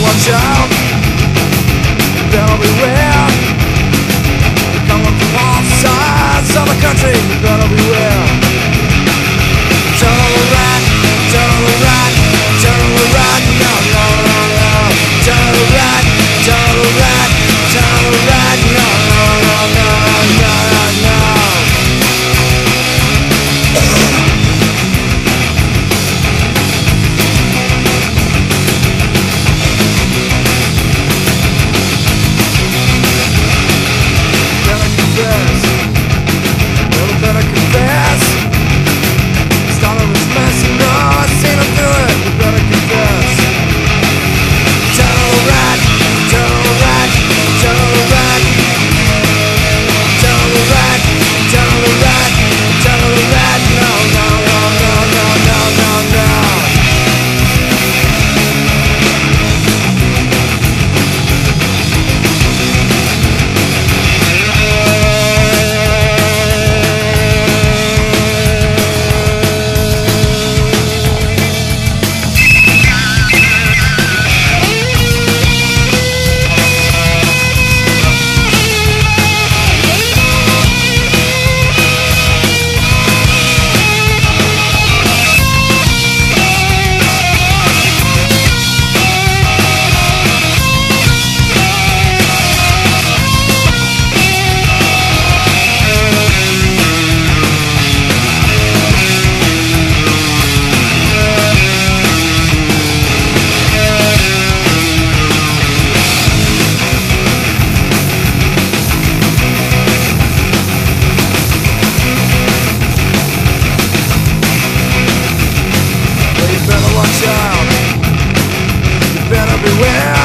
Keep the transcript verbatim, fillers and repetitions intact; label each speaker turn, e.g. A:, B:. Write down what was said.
A: watch out. You better beware. They're coming from all sides of the country. You better beware. Turn on the right, turn on the right, turn on the right, no, no, no, no. Turn on the right, turn on the right, turn on the right, no, no, no, no, no, no, no. Watch out, you better beware.